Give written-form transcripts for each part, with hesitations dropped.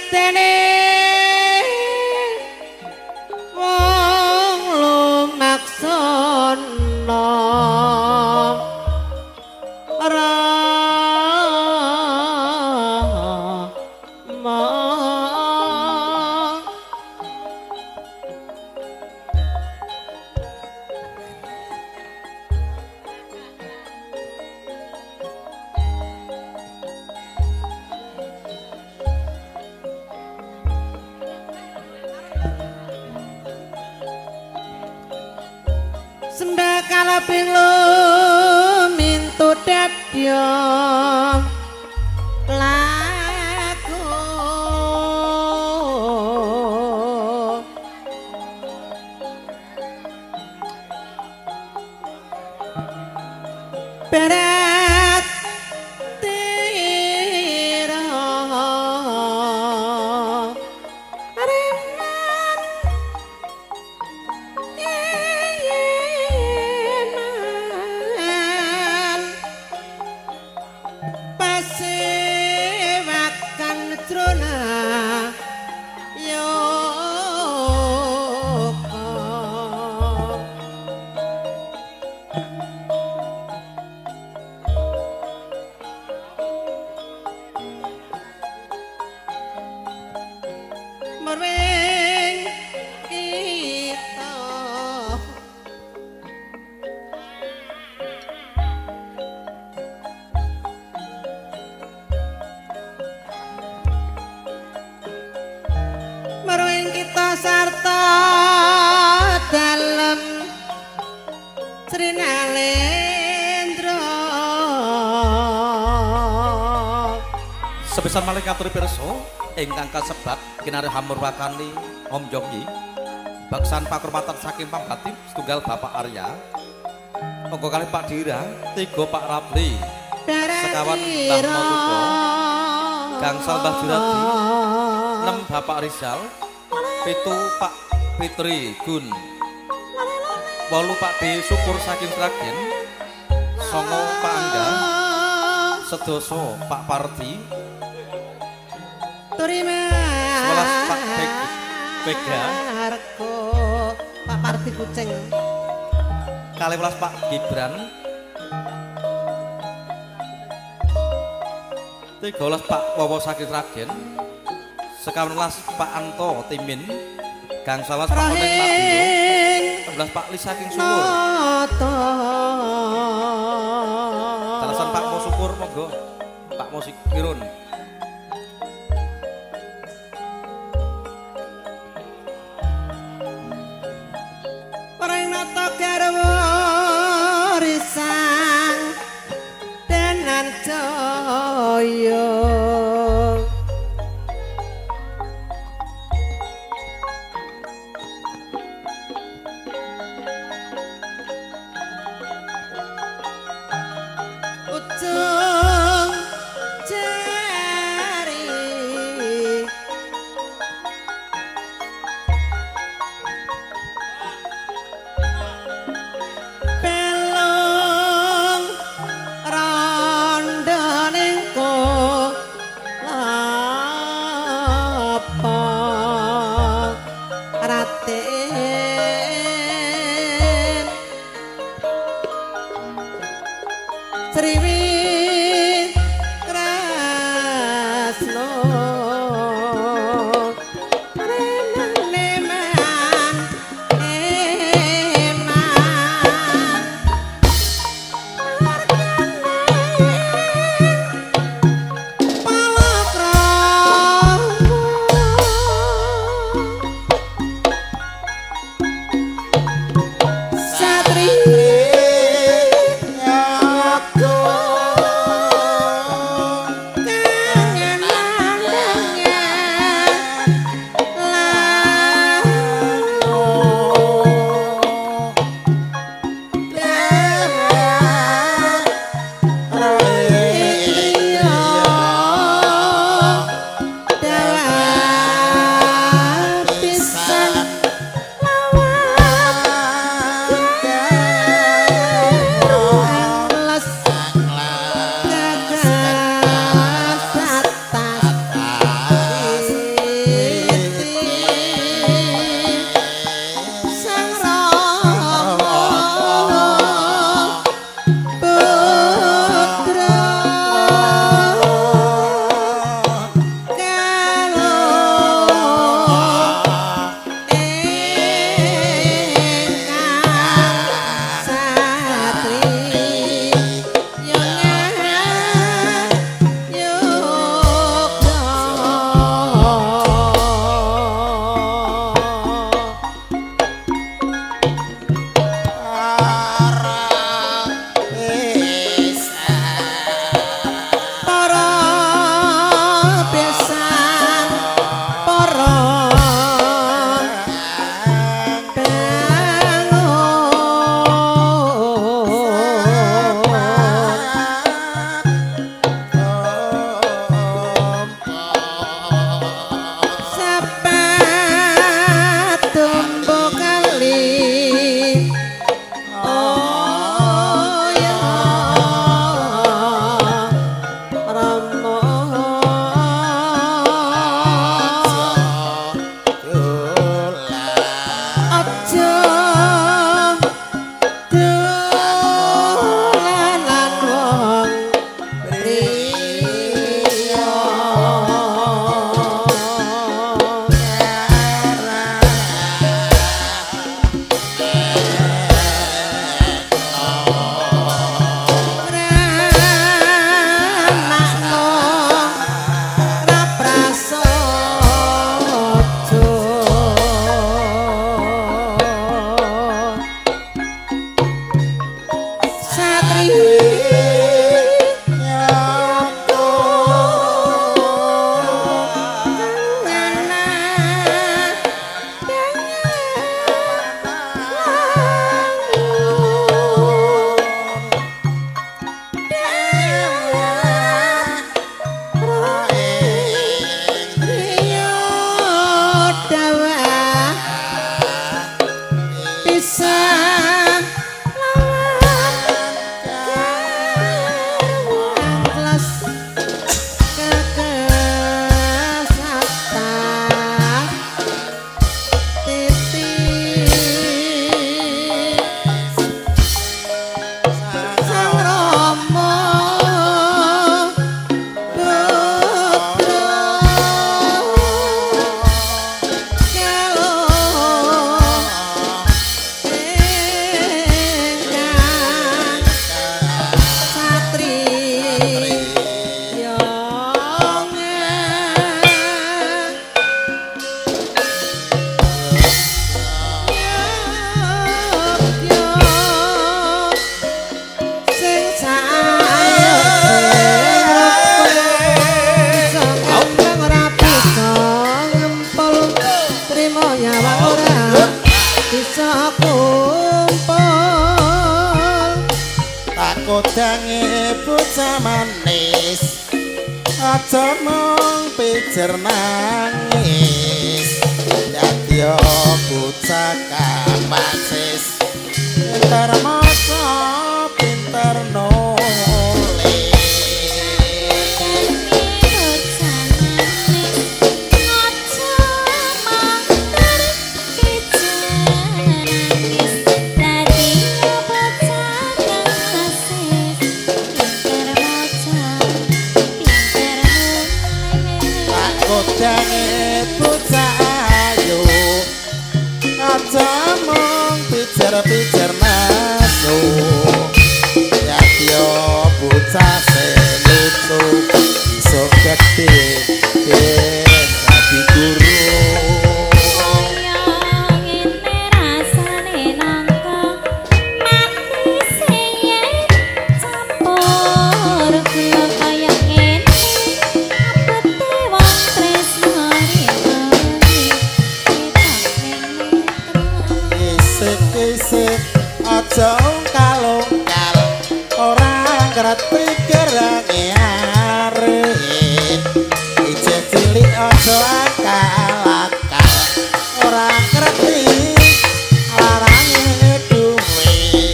tene wong lumaksana sembah kalaping lumintu dadya laku berat tira merwing kita merwing kita sarta dalem Srinalendra sebesar malaikat turi pirsa ingkang kasebat kinarih hamurwakani Om Jongyi baksan pakurmatan saking Pambati setunggal Bapak Arya monggo kalih Pak Dira tiga Pak Rapli sekawan Mbah Motuko gangsal Mbah Juradi 6 Bapak Rizal 7 Pak Fitri Gun 8 Pak D Syukur saking Sragen 9 Pak Angga sedoso Pak Parti Turima 11 Pak Bega Pak Parti Kucing 12 Pak Gibran 13 Pak Wowo saking Sragen 11 Pak Anto Timin gangsal Pak Oning Madiun 11 Pak Lis saking Sulur terusan Pak Mo Syukur monggo Pak Mo Kirun garwa risang tenan jaya ujung jari Sriwi Krasno Neman Eman Satri Yago kodange bocah manis aja mung pijer nangis dadi bocah kapasis pinter maca pinter nulis kodange bocah ayu aja mung pijer-pijer nasu dadi bocah sing lucu iso gedhe dadi guru isik aja kalungkal ora ngerti gerane arep ijek cilik aja akal-akal ora ngerti larange duwe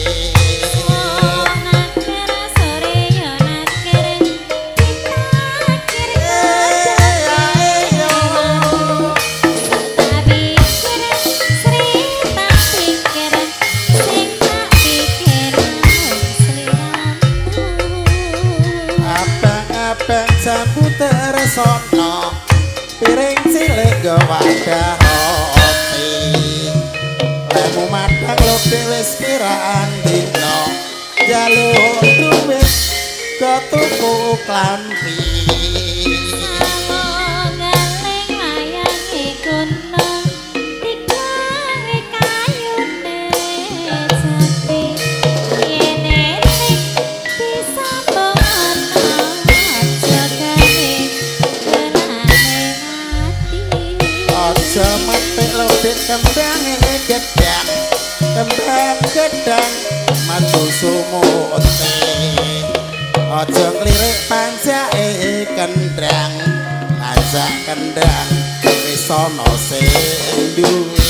jambu tersono piring cilik go wadah roti lemu matang lo wis kiraan dino jaluk duwit go tuku klambi aja metik lobit kembang gedang madu sumuti aja klirik pancake kendang ajak kendang wis ana sing duwe